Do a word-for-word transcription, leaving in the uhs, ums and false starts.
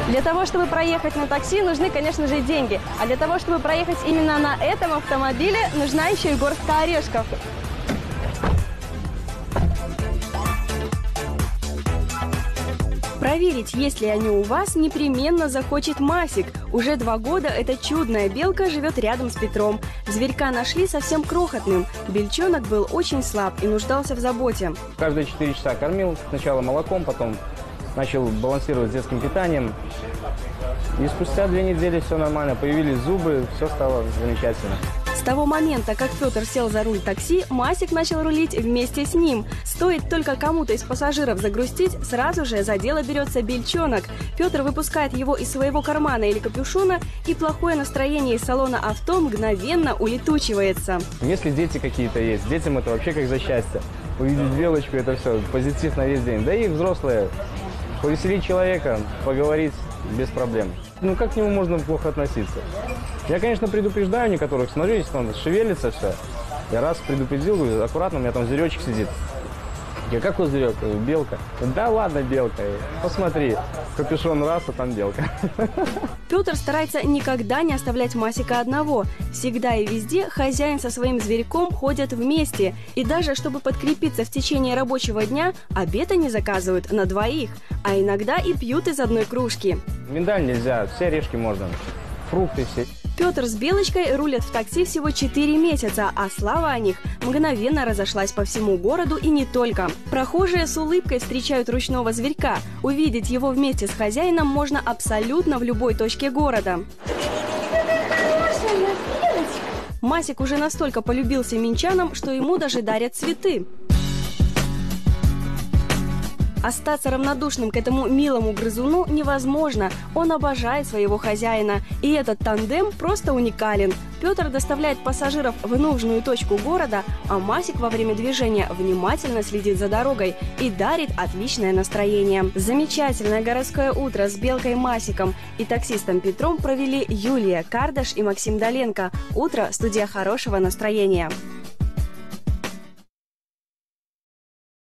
Для того, чтобы проехать на такси, нужны, конечно же, деньги. А для того, чтобы проехать именно на этом автомобиле, нужна еще и горстка орешков. Проверить, есть ли они у вас, непременно захочет Масик. Уже два года эта чудная белка живет рядом с Петром. Зверька нашли совсем крохотным. Бельчонок был очень слаб и нуждался в заботе. Каждые четыре часа кормил, сначала молоком, потом начал балансировать с детским питанием. И спустя две недели все нормально, появились зубы, все стало замечательно. С того момента, как Петр сел за руль такси, Масик начал рулить вместе с ним. Стоит только кому-то из пассажиров загрустить, сразу же за дело берется Бельчонок. Петр выпускает его из своего кармана или капюшона, и плохое настроение из салона авто мгновенно улетучивается. Если дети какие-то есть, детям это вообще как за счастье. Увидеть белочку, это все, позитив на весь день. Да и взрослые. Повеселить человека, поговорить без проблем. Ну как к нему можно плохо относиться? Я, конечно, предупреждаю некоторых, смотрю, если там шевелится все. Я раз предупредил, говорю, аккуратно, у меня там зверечек сидит. Я, какой зверек? Белка. Да ладно, белка. Посмотри, капюшон раз, а там белка. Петр старается никогда не оставлять Масика одного. Всегда и везде хозяин со своим зверьком ходят вместе. И даже чтобы подкрепиться в течение рабочего дня, обед они заказывают на двоих. А иногда и пьют из одной кружки. Миндаль нельзя, все орешки можно. Фрукты все. Петр с Белочкой рулят в такси всего четыре месяца, а слава о них мгновенно разошлась по всему городу и не только. Прохожие с улыбкой встречают ручного зверька. Увидеть его вместе с хозяином можно абсолютно в любой точке города. Масик уже настолько полюбился минчанам, что ему даже дарят цветы. Остаться равнодушным к этому милому грызуну невозможно. Он обожает своего хозяина. И этот тандем просто уникален. Петр доставляет пассажиров в нужную точку города, а Масик во время движения внимательно следит за дорогой и дарит отличное настроение. Замечательное городское утро с белкой Масиком и таксистом Петром провели Юлия Кардаш и Максим Доленко. Утро – студия хорошего настроения.